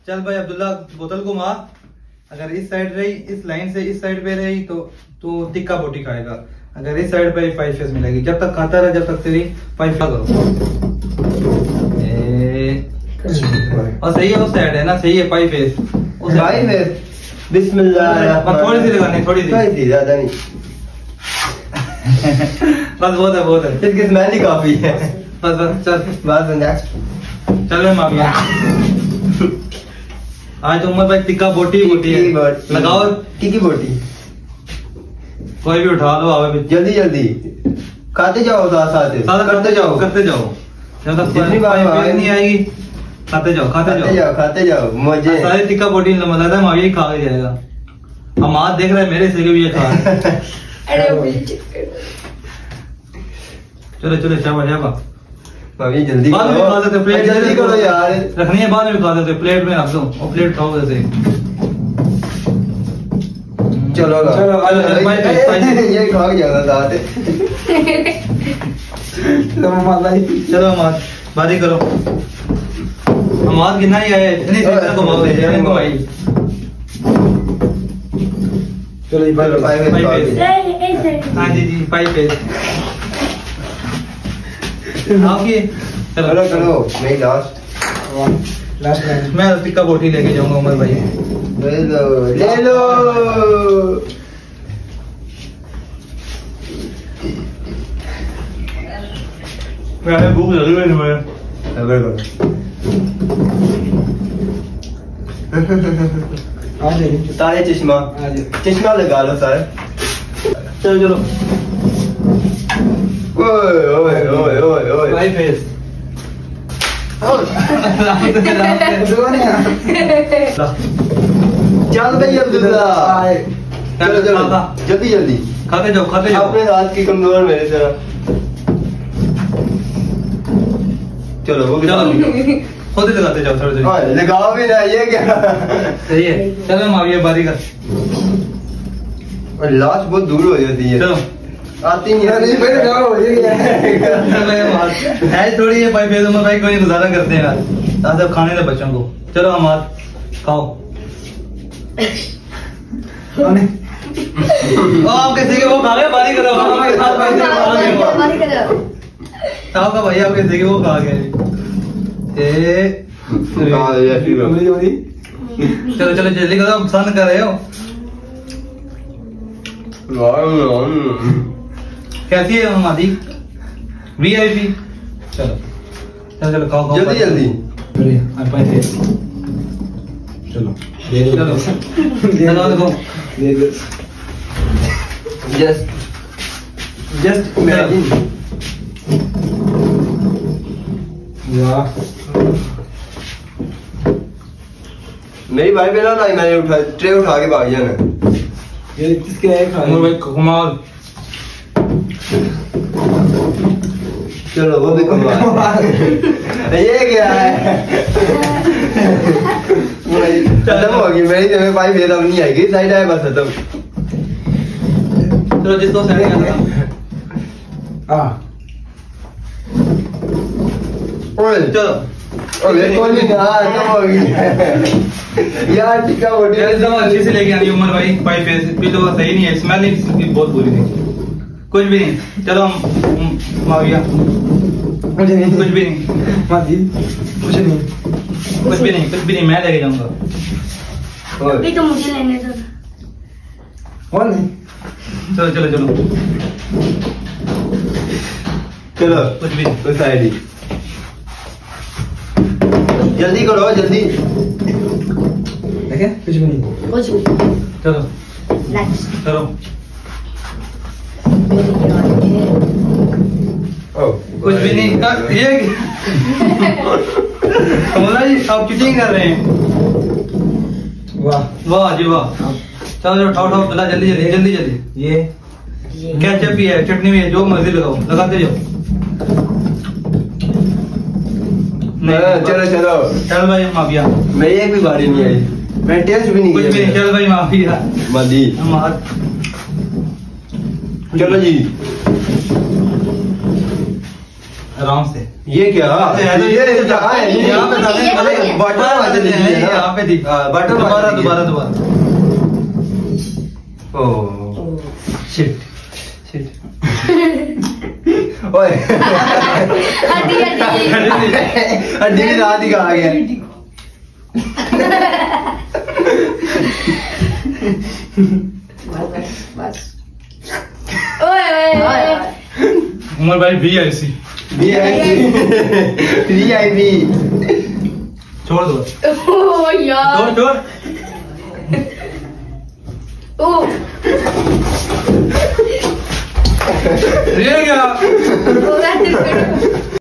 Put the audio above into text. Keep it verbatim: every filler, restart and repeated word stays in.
चल भाई अब्दुल्ला बोतल को मार, अगर इस साइड रही, इस लाइन से इस साइड पे रही तो तो टिक्का बोटी खाएगा, अगर इस साइड पे फाइव फेस मिलेगी। जब तक खाता रहे जब तक तेरी फाइव फेस करो। और सही है उस साइड है ना, सही है फाइव फेस उस फाइव फेस। बिस्मिल्लाह। थोड़ी सी लगानी, थोड़ी सी ज्यादा नहीं। बस बहुत है बहुत है, इसकी स्मेल ही काफी है। बस बस चल बस नेक्स्ट। चल मैं माफिया। आज तो उमर भाई टिक्का बोटी बोटी है, लगाओ टिक्की बोटी। कोई भी उठा लो, आवे भी जल्दी जल्दी खाते जाओ, साथ साथ साथ करते जाओ करते जाओ, जब तक जितनी बार नहीं आएगी खाते जाओ खाते जाओ जाओ खाते जाओ। मुझे सारी टिक्का बोटी लगता है माविया ही खा के जाएगा। हम हाथ देख रहे हैं मेरे से भी ये खा। चलो चलो शाबाश शाबाश। भाभी जल्दी बाद में भी खा सकते, प्लेट जल्दी करो यार, रखनी है बाद में भी खा सकते, प्लेट में रख दो और प्लेट खाओ जैसे। चलो चलो ये खा के जाना साथ। चलो हमाद बारी करो, हमाद कितना ही आया इतनी सीजन को माओ दे को भाई। चलो ये फाइव हाँ जी जी फाइव फेस आपकी। चलो चलो मैं लास्ट लास्ट लाइन मैं टिक्का बोटी लेके जाऊंगा उमर भाई। ले लो ले लो। मेरे भूख लगी है मुझे। अगर करो तारे चश्मा चश्मा लगा लो सर। चलो चलो ओए ओए ओए ओए ओए फाइव फेस। चल भाई अब्दुल्ला चलो चलो जल्दी जल्दी खाते जाओ खाते जाओ। अपने हाथ की कमजोर मेरे तरह। चलो वो भी खुद ही लगाते जाओ थोड़ी थोड़ी। हाँ लगाओ भी ना, ये क्या सही है। चलो माविया बारी कर। और लास्ट बहुत दूर हो जाती है। चलो आती नहीं है। है थोड़ी है भाई, बेदम भाई कोई गुजारा करते हैं यार, ताजा खाने दे बच्चों को। चलो हमार खाओ। आप कैसे के वो खा गए, बारी करो साहब का भैया, आप कैसे के वो खा गए। चलो चलो जल्दी करो, पसंद कर रहे हो। कैसी है हमारी वी आई पी। चलो चलो चलो खाओ खाओ जल्दी जल्दी चलो चलो चलो देखो जस्ट जस्ट इमेजिन। वाह मेरी भाई पे ना ना मैंने उठा ट्रे उठा के भाग जाना। ये किसके है उमर भाई कमाल। चलो वो भी कमाल। ये क्या है खत्म होगी मेरी जगह भाई मेरा नहीं आएगी साइड आए बस खत्म। चलो जिसको सेट करना हां चलो अरे कोई नहीं यार खत्म होगी यार टिक्का बोटी एकदम अच्छे से लेके आनी उमर भाई। फाइव फेस भी तो सही नहीं है, स्मेल नहीं बहुत बुरी थी। कुछ भी नहीं। चलो हम माविया मुझे नहीं कुछ भी नहीं मादी कुछ नहीं कुछ भी नहीं कुछ भी नहीं मैं लेके जाऊंगा। अभी तो मुझे लेने दो। और नहीं चलो चलो चलो चलो कुछ भी कोई साइड ही जल्दी करो जल्दी। देखे कुछ भी नहीं कुछ भी। चलो नेक्स्ट चलो कुछ भी नहीं। ये कमला जी आप चीटिंग कर रहे हैं। वाह वाह जी वाह। चलो चलो उठाओ उठाओ चला जल्दी जल्दी जल्दी जल्दी। ये केचप भी है, चटनी भी है, जो मर्जी लगाओ लगाते जाओ। चलो चलो चल भाई माफिया मेरी एक भी बारी नहीं आई, मैं टेस्ट भी नहीं कुछ भी नहीं। चल भाई माफिया मादी चलो जी आराम से। ये क्या ये यहाँ है यहाँ पे था, अरे, बटन वाले है, दीजिए ना। यहाँ पे थी। बटन दोबारा वाले दोबारा दोबारा। ओह शिट शिट ओए हड्डी हड्डी हड्डी भी रात ही कहा गया। बस ओए ओए उमर भाई भी I see V I P V I P छोड़ दो, ओ यार छोड़ छोड़। ओ ये क्या? ओ